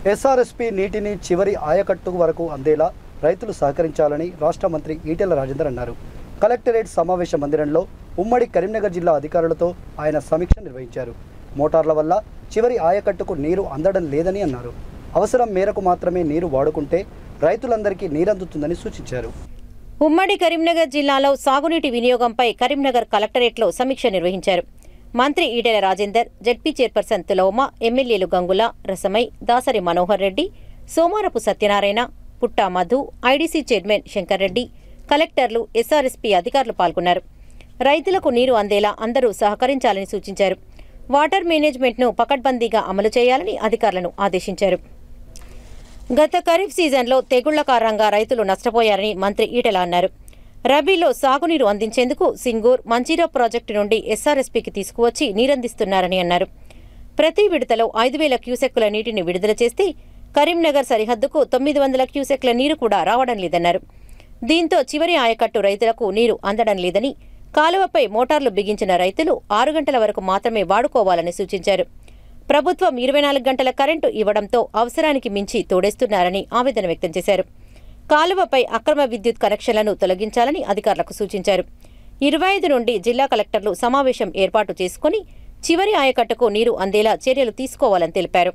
SRSP నీటిని చివరి ఆయకట్టు వరకు అందేలా రైతులు సహకరించాలని రాష్ట్ర మంత్రి ఈటెల రాజేందర్ అన్నారు. కలెక్టరేట్ సమావేశ మందిరంలో ఉమ్మడి కరీంనగర్ జిల్లా అధికారులతో ఆయన సమీక్ష నిర్వహించారు. మోటార్ల వల్ల చివరి ఆయకట్టుకు నీరు అందడం లేదని అన్నారు. అవసరం మేరకు మాత్రమే నీరు వాడుకుంటే రైతులందరికీ నీరందుతుందని సూచించారు. ఉమ్మడి కరీంనగర్ జిల్లాలో సాగునీటి వినియోగంపై కరీంనగర్ కలెక్టరేట్లో సమీక్ష నిర్వహించారు. మంత్రి ఈటెల రాజేందర్, జెడ్పీ చైర్పర్సన్ తులౌమ, ఎమ్మెల్యేలు గంగుల, రసమై, దాసరి మనోహర్ రెడ్డి, సోమారపు సత్యనారాయణ, పుట్టా మధు, ఐడీసీ చైర్మన్ శంకర్ రెడ్డి, కలెక్టర్లు, ఎస్ఆర్ఎస్పీ అధికారులు పాల్గొన్నారు. రైతులకు నీరు అందేలా అందరూ సహకరించాలని సూచించారు. వాటర్ మేనేజ్మెంట్ను పకడ్బందీగా అమలు చేయాలని అధికారులను ఆదేశించారు. గత ఖరీఫ్ సీజన్లో తెగుళ్ల కారణంగా రైతులు నష్టపోయారని మంత్రి ఈటెల అన్నారు. రబీలో సాగునీరు అందించేందుకు సింగూర్, మంజీరా ప్రాజెక్టు నుండి ఎస్ఆర్ఎస్పీకి తీసుకువచ్చి నీరందిస్తున్నారని అన్నారు. ప్రతి విడతలో 5,000 క్యూసెక్కుల నీటిని విడుదల చేస్తే కరీంనగర్ సరిహద్దుకు 900 క్యూసెక్ల నీరు కూడా రావడం లేదన్నారు. దీంతో చివరి ఆయకట్టు రైతులకు నీరు అందడం లేదని, కాలువపై మోటార్లు బిగించిన రైతులు 6 గంటల వరకు మాత్రమే వాడుకోవాలని సూచించారు. ప్రభుత్వం 24 గంటల కరెంటు ఇవ్వడంతో అవసరానికి మించి తోడేస్తున్నారని ఆవేదన వ్యక్తం చేశారు. కాలువపై అక్రమ విద్యుత్ కనెక్షన్లను తొలగించాలని అధికారులకు సూచించారు. 25 నుండి జిల్లా కలెక్టర్లు సమావేశం ఏర్పాటు చేసుకుని చివరి ఆయకట్టుకు నీరు అందేలా చర్యలు తీసుకోవాలని తెలిపారు.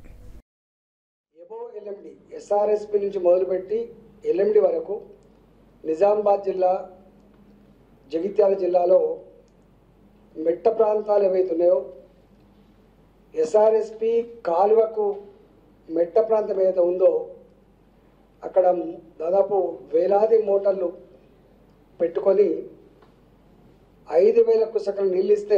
ఎస్ఆర్ఎస్పీ నుంచి మొదలుపెట్టి ఎల్ఎండి వరకు నిజామాబాద్ జిల్లా, జగిత్యాల జిల్లాలో మెట్ట ప్రాంతాలు ఏవైతున్నాయో ఎస్ఆర్ఎస్పీ కాలువకు మెట్ట ప్రాంతం ఏదైతే ఉందో అక్కడ దాదాపు వేలాది మోటార్లు పెట్టుకొని 5,000 కుసకల నీళ్ళు ఇస్తే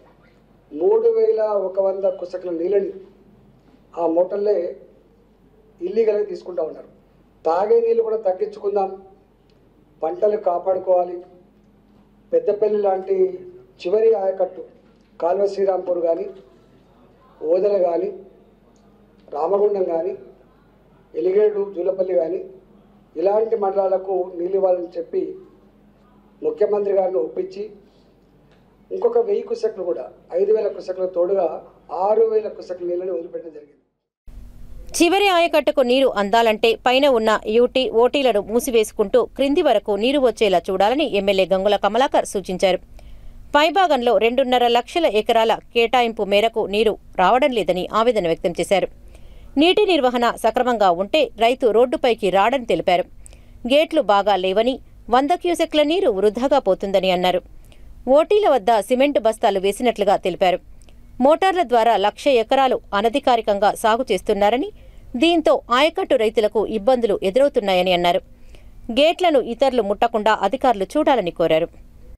3,100 కుసకల నీళ్ళని ఆ మోటార్లే ఇల్లీగల్గా తీసుకుంటూ ఉన్నారు. తాగే నీళ్ళు కూడా తగ్గించుకుందాం, పంటలు కాపాడుకోవాలి. పెద్దపల్లి లాంటి చివరి ఆయకట్టు కాల్వ శ్రీరాంపూర్ కానీ, ఓదల కానీ, రామగుండం కానీ, ఎలిగేడు, జూలపల్లి కానీ ఇలాంటి మండలాలకు నీళ్ళు ఇవ్వాలని చెప్పి ముఖ్యమంత్రి గారిని ఒప్పించి ఇంకొక 1000 కుసెక్లు కూడా 5,000 కుసెక్లకు తోడుగా 6,000 కుసెక్ల నీళ్ళని వదిలిపెట్టడం జరిగింది. చివరి ఆయకట్టుకు నీరు అందాలంటే పైన ఉన్న యూటీ, ఓటీలను మూసివేసుకుంటూ క్రింది వరకు నీరు వచ్చేలా చూడాలని ఎమ్మెల్యే గంగుల కమలాకర్ సూచించారు. పైభాగంలో 2.5 లక్షల ఎకరాల కేటాయింపు మేరకు నీరు రావడం లేదని ఆవేదన వ్యక్తం చేశారు. నీటి నిర్వహణ సక్రమంగా ఉంటే రైతు రోడ్డుపైకి రాడని తెలిపారు. గేట్లు బాగా లేవని 100 క్యూసెక్ల నీరు వృధాగా పోతుందని అన్నారు. ఓటీల వద్ద సిమెంటు బస్తాలు వేసినట్లుగా తెలిపారు. మోటార్ల ద్వారా 1,00,000 ఎకరాలు అనధికారికంగా సాగు చేస్తున్నారని, దీంతో ఆయకట్టు రైతులకు ఇబ్బందులు ఎదురవుతున్నాయని అన్నారు. గేట్లను ఇతరులు ముట్టకుండా అధికారులు చూడాలని కోరారు.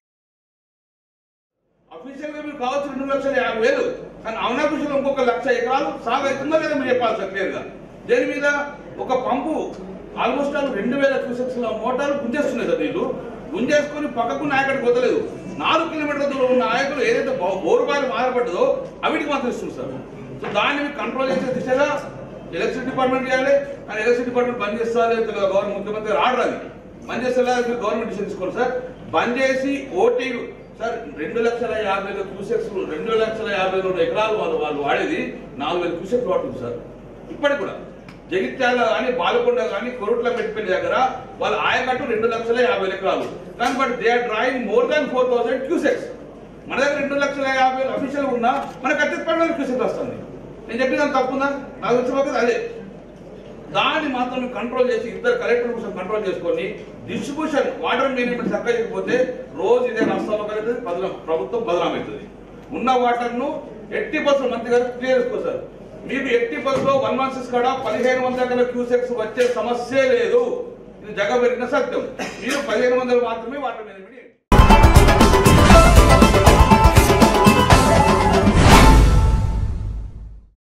కానీ అవునాకృషిలో ఇంకొక 1,00,000 ఎకరాలు సాగు అవుతుందా లేదా మీరు చెప్పాలి సార్ క్లియర్గా. దేని మీద ఒక పంపు ఆల్మోస్ట్ 2,000 క్యూసెక్స్ల మోటార్లు గుంజేస్తున్నాయి సార్. నీళ్ళు గుంజేసుకొని పక్కకు నాయకుడికి వదలేదు. 4 కిలోమీటర్ల దూరం ఉన్న నాయకులు ఏదైతే బోరుబారి మారపడ్డదో అవిటికి మాత్రం ఇస్తుంది సార్. సో దాన్ని కంట్రోల్ చేసే దిశగా ఎలక్ట్రిసిటీ డిపార్ట్మెంట్ చేయాలి. కానీ ఎలక్ట్రిసిటీ డిపార్ట్మెంట్ బంద్ చేస్తారో గవర్నమెంట్ ముఖ్యమంత్రి రాడు, అది బంద్ చేసేలా గవర్నమెంట్ డిసిషన్ తీసుకోవాలి సార్. బంద్ చేసి ఓటీలు సార్ 2,50,000 క్యూసెక్స్, 2,50,000 ఎకరాలు వాళ్ళు వాడేది 4,000 క్యూసెక్స్ వాడుతుంది సార్. ఇప్పటికి కూడా జగిత్యాల కానీ, బాలకొండ కానీ, కొరుట్ల మెట్టిపల్లి దగ్గర వాళ్ళ ఆయకట్టు 2,50,000 ఎకరాలు. కానీ but they are drawing more than 4,000 cusecs. మన దగ్గర 2,50,000 అఫీషియల్ ఉన్నా మనకు అతి 12,000 క్యూసెక్స్ వస్తుంది. నేను చెప్పిన తప్పుందా? నాకు వచ్చిపోతుంది అదే. దాన్ని మాత్రం కంట్రోల్ చేసి ఇద్దరు కలెక్టర్ కోసం కంట్రోల్ చేసుకొని డిస్ట్రిబ్యూషన్ వాటర్ మేనేజ్మెంట్ చక్కగా చేయకపోతే రోజు ఇదే నష్టాలు కలుగుతుంది, ప్రభుత్వం బదనామవుతుంది. ఉన్న వాటర్ను 80% మంత్రి గారు క్లియర్ చేసుకోసారు. మీకు 80%లో 116 కాడ 1,500 క్యూసెక్స్ వచ్చే సమస్య లేదు. ఇది జగమెరిగిన సత్యం. మీరు 1,500 మాత్రమే వాటర్ మేనేజ్మెంట్